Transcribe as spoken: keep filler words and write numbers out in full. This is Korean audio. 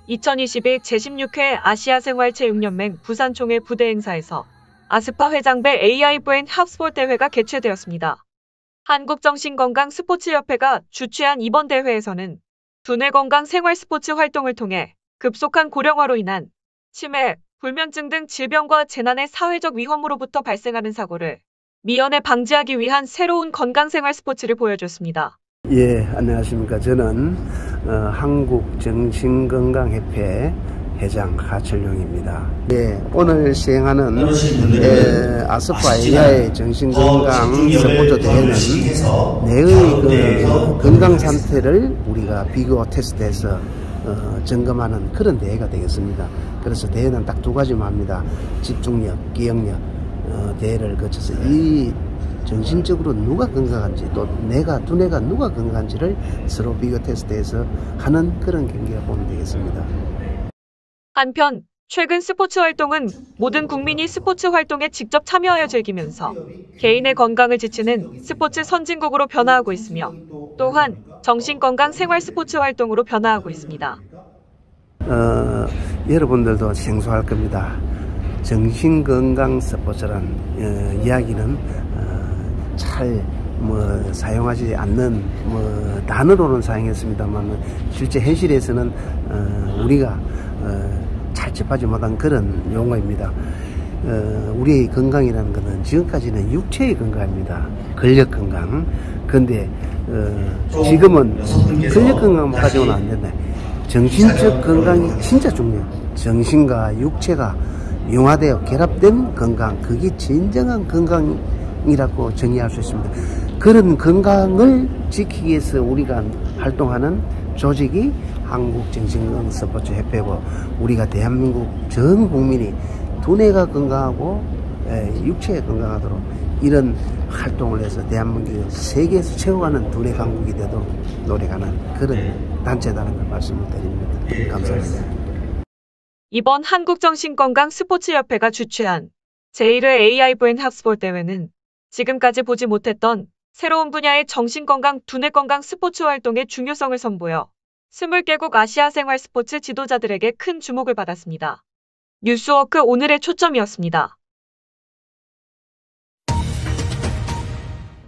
이천이십일 제십육 회 아시아생활체육연맹 부산총회 부대 행사에서 아스파 회장배 에이아이 브레인 핫스포츠 대회가 개최되었습니다. 한국정신건강스포츠협회가 주최한 이번 대회에서는 두뇌 건강 생활 스포츠 활동을 통해 급속한 고령화로 인한 치매, 불면증 등 질병과 재난의 사회적 위험으로부터 발생하는 사고를 미연에 방지하기 위한 새로운 건강생활 스포츠를 보여줬습니다. 예, 안녕하십니까. 저는 어, 한국정신건강협회 회장 하철용입니다. 예, 오늘 시행하는 에, 아스파 에이아이 정신건강 스포츠 대회는 뇌의 그 건강 상태를 우리가 비교 테스트해서 어, 점검하는 그런 대회가 되겠습니다. 그래서 대회는 딱 두 가지만 합니다. 집중력, 기억력 어, 대회를 거쳐서 이 정신적으로 누가 건강한지 또 내가 두뇌가 누가 건강한지를 서로 비교 테스트해서 하는 그런 경기가 보면 되겠습니다. 한편 최근 스포츠 활동은 모든 국민이 스포츠 활동에 직접 참여하여 즐기면서 개인의 건강을 지키는 스포츠 선진국으로 변화하고 있으며 또한 정신건강 생활 스포츠 활동으로 변화하고 있습니다. 어, 여러분들도 생소할 겁니다. 정신건강 스포츠란 어, 이야기는 어, 잘 뭐 사용하지 않는 뭐 단어로는 사용했습니다만 실제 현실에서는 어, 우리가 어, 잘 접하지 못한 그런 용어입니다. 어, 우리의 건강이라는 것은 지금까지는 육체의 건강입니다. 근력 건강. 근데 어, 지금은 근력 건강만 가지고는 안 된다. 정신적 건강이 진짜 중요해요. 정신과 육체가 융화되어 결합된 건강, 그게 진정한 건강이라고 정의할 수 있습니다. 그런 건강을 지키기 위해서 우리가 활동하는 조직이 한국정신건강스포츠협회고 우리가 대한민국 전 국민이 두뇌가 건강하고 육체가 건강하도록 이런 활동을 해서 대한민국이 세계에서 최고하는 두뇌 강국이 되도록 노력하는 그런 단체다는 걸 말씀을 드립니다. 감사합니다. 이번 한국정신건강스포츠협회가 주최한 제일 회 에이아이 브레인 핫스포츠 대회는 지금까지 보지 못했던 새로운 분야의 정신건강, 두뇌건강 스포츠 활동의 중요성을 선보여 이십 개국 아시아 생활 스포츠 지도자들에게 큰 주목을 받았습니다. 뉴스워크 오늘의 초점이었습니다.